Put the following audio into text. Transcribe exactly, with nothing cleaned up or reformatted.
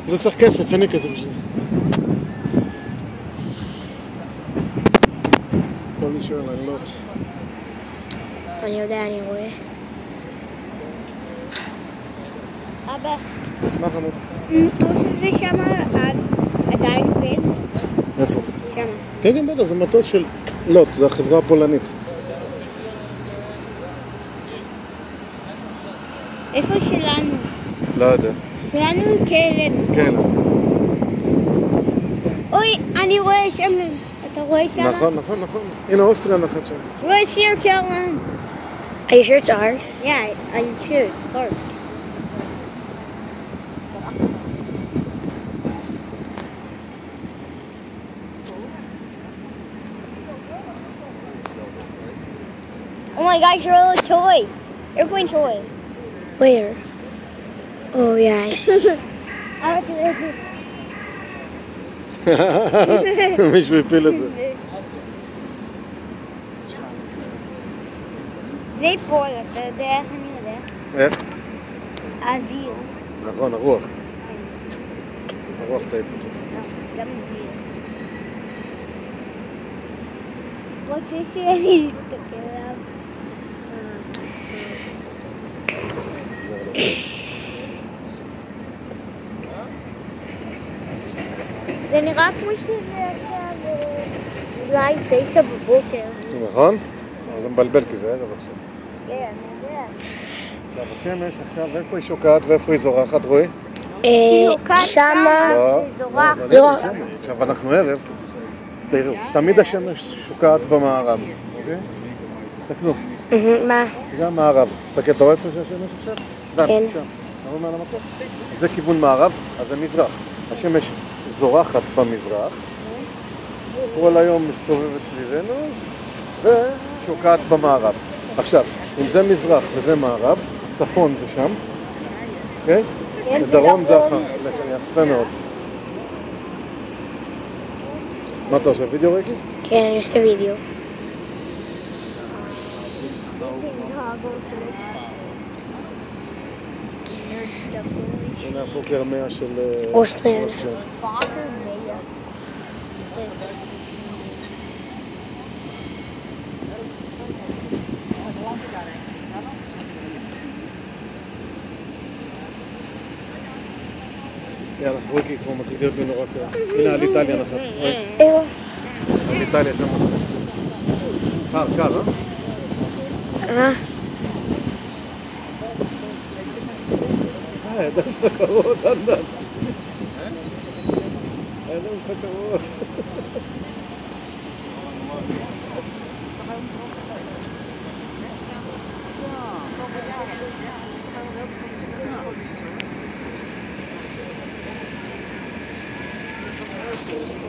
זה צריך כסף, אין לי כסף בשביל זה. כל מי שואל, אני לא... אני יודע, אני רואה. אבא, מה חמוד? מטוס הזה שם עדיין עובד? איפה? שם. כן, כן, בטח, זה מטוס של לוט, זה החברה הפולנית. איפה שלנו? לא יודע. שלנו כילד. כן. אוי, אני רואה שם. אתה רואה שם? נכון, נכון, נכון. הנה אוסטריה נחת שם. רואה שיר קרלן. Are you sure it's ours? Yeah, I'm sure. Parked. Oh my gosh, your little toy. Airplane toy. Where? Oh yeah, I see. I have to do this. מישהו הפיל את זה. זה ייפול, אתה יודע איך אני יודע? איך? האוויר. נכון, הרוח. הרוח תעיף את זה. גם אוויר. רוצה שאני אסתכל עליו? זה נראה כמו שזה עכשיו אולי תשע בבוקר. נכון? זה מבלבל כי זה ערב עכשיו. כן, אני יודע. עכשיו השמש עכשיו איפה היא שוקעת ואיפה היא זורחת, רואי? שמה. לא, זורחת. לא, לא, לא. עכשיו אנחנו ערב, תראו, תמיד השמש שוקעת במערב, אוקיי? תקנו, מה? זה המערב. תסתכל, אתה רואה איפה שהשמש עכשיו? כן. שם, אתה רואה מעל המטוס? זה כיוון מערב, אז זה מזרח. השמש זורחת במזרח, כל היום מסתובבת סביבנו, ושוקעת במערב. עכשיו, אם זה מזרח וזה מערב, צפון זה שם, אוקיי? ודרום זה אחר, יפה מאוד. מה אתה עושה, וידאו רגע? כן, אני עושה וידאו. הנה הפוקר מאה של אוסטריה. יאללה, ריקי כבר מתחיל להיות לי נורא קרה. הנה על איטליה נחת. איפה? על איטליה שם. קר, קר, אה? אה? אה, הידיים שלך קרות, ענד. הידיים שלך קרות. Thank you.